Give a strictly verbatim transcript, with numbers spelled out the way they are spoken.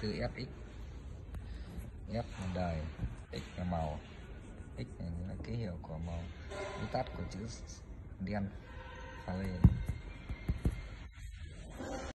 từ ép ích. F là đời, X là màu, X là ký hiệu của màu viết tắt của chữ đen pha lê.